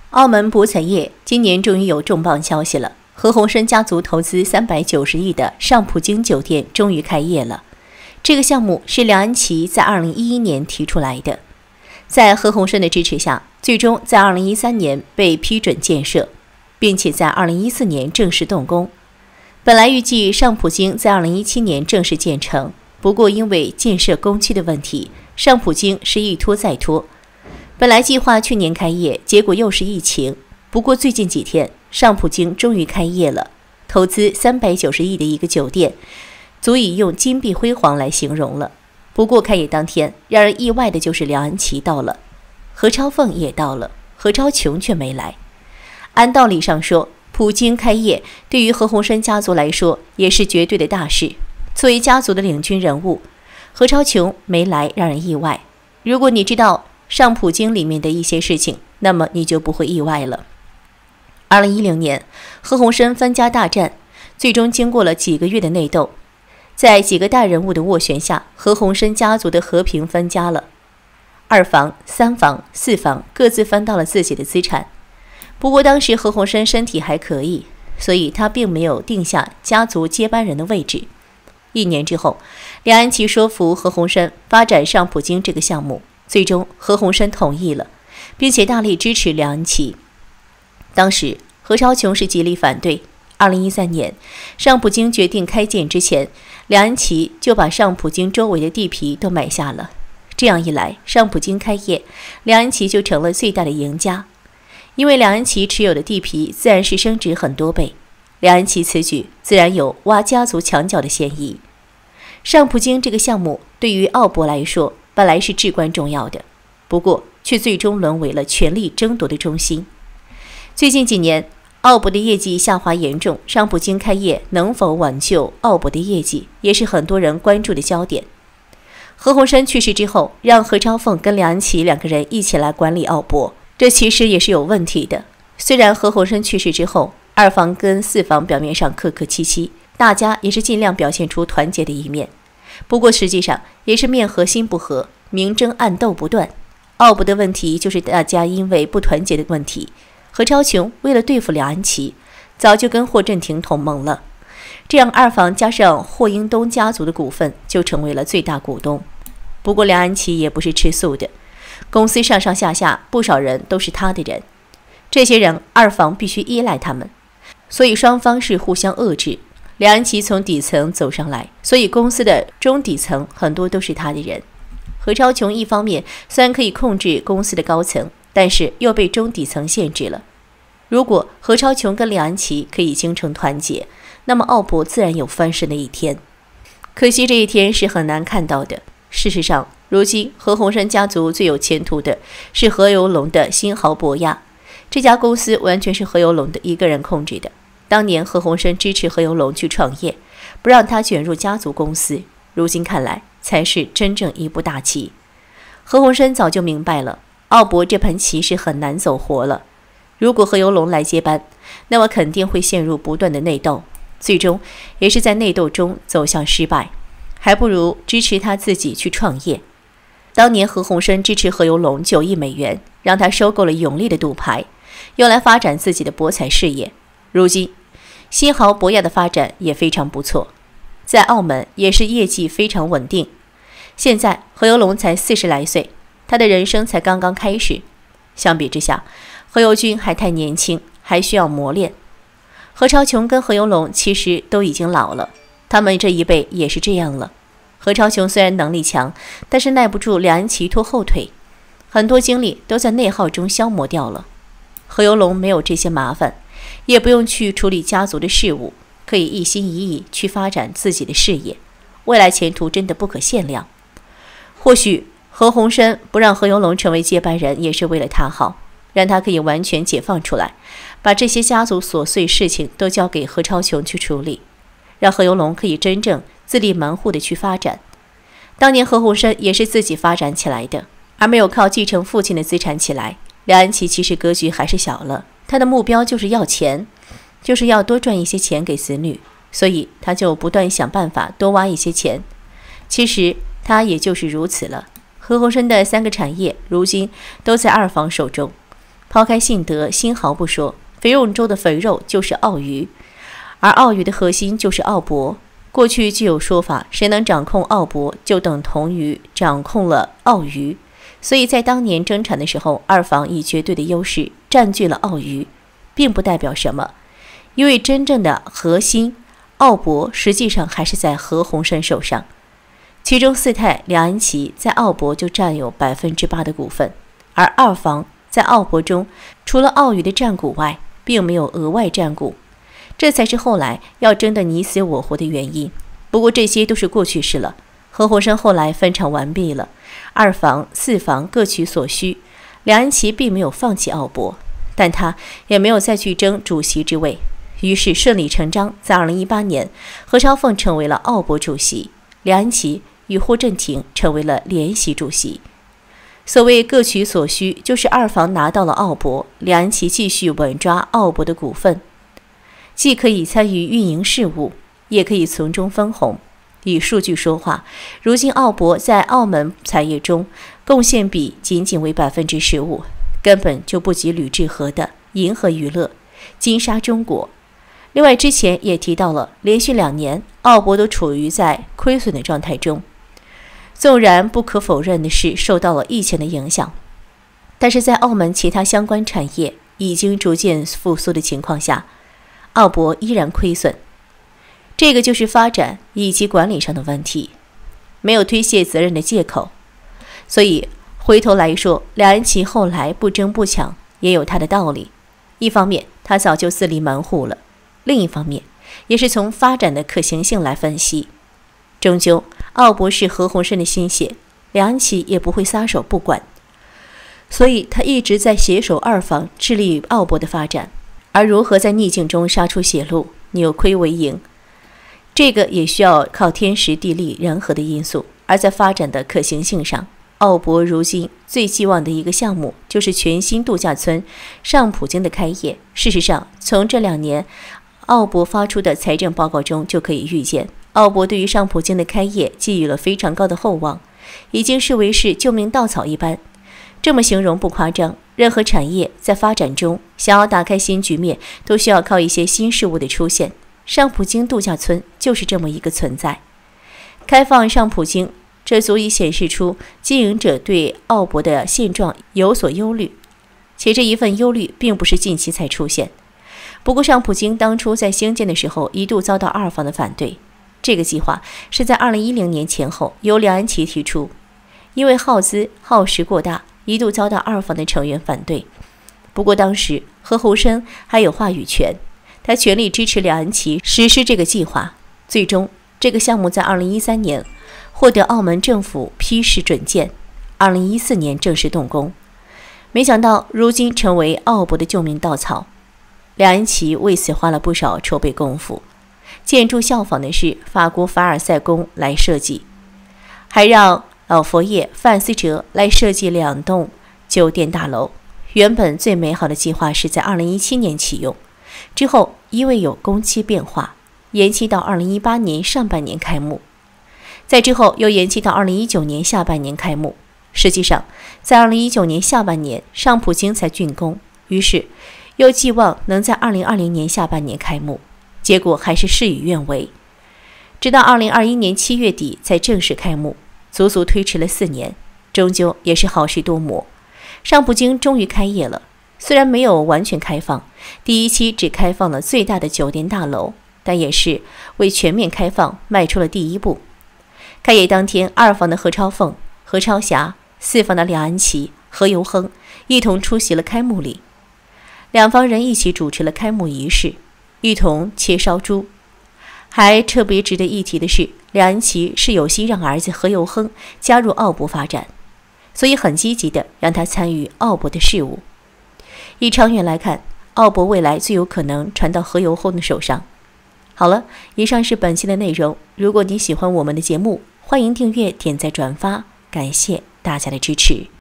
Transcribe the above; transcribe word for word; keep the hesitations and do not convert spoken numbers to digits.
澳门博彩业今年终于有重磅消息了，何鸿燊家族投资三百九十亿的上葡京酒店终于开业了。这个项目是梁安琪在二零一一年提出来的，在何鸿燊的支持下，最终在二零一三年被批准建设，并且在二零一四年正式动工。本来预计上葡京在二零一七年正式建成，不过因为建设工期的问题，上葡京是一拖再拖。本来计划去年开业，结果又是疫情。不过最近几天，上葡京终于开业了，投资三百九十亿的一个酒店，足以用金碧辉煌来形容了。不过开业当天，让人意外的就是梁安琪到了，何超凤也到了，何超琼却没来。按道理上说，葡京开业对于何鸿燊家族来说也是绝对的大事。作为家族的领军人物，何超琼没来让人意外。如果你知道上葡京里面的一些事情，那么你就不会意外了。二零一零年，何鸿燊分家大战，最终经过了几个月的内斗，在几个大人物的斡旋下，何鸿燊家族的和平分家了，二房、三房、四房各自分到了自己的资产。不过当时何鸿燊身体还可以，所以他并没有定下家族接班人的位置。一年之后，梁安琪说服何鸿燊发展上葡京这个项目，最终何鸿燊同意了，并且大力支持梁安琪。当时何超琼是极力反对。二零一三年，上葡京决定开建之前，梁安琪就把上葡京周围的地皮都买下了。这样一来，上葡京开业，梁安琪就成了最大的赢家。因为梁安琪持有的地皮自然是升值很多倍，梁安琪此举自然有挖家族墙角的嫌疑。上葡京这个项目对于澳博来说本来是至关重要的，不过却最终沦为了权力争夺的中心。最近几年，澳博的业绩下滑严重，上葡京开业能否挽救澳博的业绩，也是很多人关注的焦点。何鸿燊去世之后，让何超凤跟梁安琪两个人一起来管理澳博，这其实也是有问题的。虽然何鸿燊去世之后，二房跟四房表面上客客气气，大家也是尽量表现出团结的一面，不过实际上也是面和心不和，明争暗斗不断。澳博的问题就是大家因为不团结的问题。何超琼为了对付梁安琪，早就跟霍震霆同盟了，这样二房加上霍英东家族的股份就成为了最大股东。不过梁安琪也不是吃素的，公司上上下下不少人都是他的人，这些人二房必须依赖他们，所以双方是互相遏制。梁安琪从底层走上来，所以公司的中底层很多都是他的人。何超琼一方面虽然可以控制公司的高层，但是又被中底层限制了。如果何超琼跟梁安琪可以形成团结，那么澳博自然有翻身的一天。可惜这一天是很难看到的。事实上，如今何鸿燊家族最有前途的是何猷龙的新濠博亚，这家公司完全是何猷龙的一个人控制的。当年何鸿燊支持何猷龙去创业，不让他卷入家族公司，如今看来才是真正一步大棋。何鸿燊早就明白了，澳博这盘棋是很难走活了。如果何猷龙来接班，那么肯定会陷入不断的内斗，最终也是在内斗中走向失败，还不如支持他自己去创业。当年何鸿燊支持何猷龙九亿美元，让他收购了永利的赌牌，用来发展自己的博彩事业。如今新濠博亚的发展也非常不错，在澳门也是业绩非常稳定。现在何猷龙才四十来岁，他的人生才刚刚开始，相比之下，何猷君还太年轻，还需要磨练。何超琼跟何猷龙其实都已经老了，他们这一辈也是这样了。何超琼虽然能力强，但是耐不住梁安琪拖后腿，很多精力都在内耗中消磨掉了。何猷龙没有这些麻烦，也不用去处理家族的事务，可以一心一意去发展自己的事业，未来前途真的不可限量。或许何鸿燊不让何猷龙成为接班人，也是为了他好，让他可以完全解放出来，把这些家族琐碎事情都交给何超琼去处理，让何猷龙可以真正自立门户的去发展。当年何鸿燊也是自己发展起来的，而没有靠继承父亲的资产起来。梁安琪其实格局还是小了，他的目标就是要钱，就是要多赚一些钱给子女，所以他就不断想办法多挖一些钱。其实他也就是如此了。何鸿燊的三个产业如今都在二房手中， 抛开信德、新豪不说，肥肉中的肥肉就是奥鱼，而奥鱼的核心就是奥伯。过去就有说法，谁能掌控奥伯，就等同于掌控了奥鱼。所以在当年争产的时候，二房以绝对的优势占据了奥鱼，并不代表什么，因为真正的核心奥伯实际上还是在何鸿燊手上。其中四太梁安琪在奥伯就占有百分之八的股份，而二房在奥伯中除了奥鱼的占股外，并没有额外占股，这才是后来要争得你死我活的原因。不过这些都是过去式了。何鸿燊后来分场完毕了，二房、四房各取所需，梁安琪并没有放弃奥伯，但他也没有再去争主席之位，于是顺理成章，在二零一八年，何超凤成为了奥伯主席，梁安琪与霍震霆成为了联席主席。所谓各取所需，就是二房拿到了奥伯，梁安琪继续稳抓奥伯的股份，既可以参与运营事务，也可以从中分红。以数据说话，如今奥伯在澳门产业中贡献比仅仅为百分之十五，根本就不及吕志和的银河娱乐、金沙中国。另外，之前也提到了，连续两年奥伯都处于在亏损的状态中。纵然不可否认的是受到了疫情的影响，但是在澳门其他相关产业已经逐渐复苏的情况下，奥伯依然亏损。这个就是发展以及管理上的问题，没有推卸责任的借口。所以回头来说，梁安琪后来不争不抢也有他的道理。一方面他早就自立门户了，另一方面也是从发展的可行性来分析。终究奥伯是何鸿燊的心血，梁安琪也不会撒手不管，所以他一直在携手二房致力于奥伯的发展。而如何在逆境中杀出血路，扭亏为盈，这个也需要靠天时地利人和的因素。而在发展的可行性上，奥伯如今最寄望的一个项目就是全新度假村上普京的开业。事实上，从这两年奥伯发出的财政报告中就可以预见，奥伯对于上普京的开业寄予了非常高的厚望，已经视为是救命稻草一般。这么形容不夸张，任何产业在发展中想要打开新局面，都需要靠一些新事物的出现。上普京度假村就是这么一个存在。开放上普京，这足以显示出经营者对奥伯的现状有所忧虑，且这一份忧虑并不是近期才出现。不过上普京当初在兴建的时候一度遭到二房的反对，这个计划是在二零一零年前后由梁安琪提出，因为耗资耗时过大，一度遭到二房的成员反对。不过当时何鸿燊还有话语权，他全力支持梁安琪实施这个计划。最终这个项目在二零一三年获得澳门政府批示准建，二零一四年正式动工。没想到如今成为奥伯的救命稻草，梁安琪为此花了不少筹备功夫。建筑效仿的是法国凡尔赛宫来设计，还让老佛爷范思哲来设计两栋酒店大楼。原本最美好的计划是在二零一七年启用，之后因为有工期变化，延期到二零一八年上半年开幕，在之后又延期到二零一九年下半年开幕。实际上在二零一九年下半年上普京才竣工，于是又寄望能在二零二零年下半年开幕，结果还是事与愿违，直到二零二一年七月底才正式开幕，足足推迟了四年，终究也是好事多磨。上普京终于开业了，虽然没有完全开放，第一期只开放了最大的酒店大楼，但也是为全面开放迈出了第一步。开业当天，二房的何超凤、何超霞，四房的梁安琪、何猷亨一同出席了开幕礼，两方人一起主持了开幕仪式，一同切烧猪。还特别值得一提的是，梁安琪是有心让儿子何猷亨加入奥伯发展，所以很积极的让他参与奥伯的事务。以长远来看，奥伯未来最有可能传到何猷亨的手上。好了，以上是本期的内容。如果你喜欢我们的节目，欢迎订阅、点赞、转发，感谢大家的支持。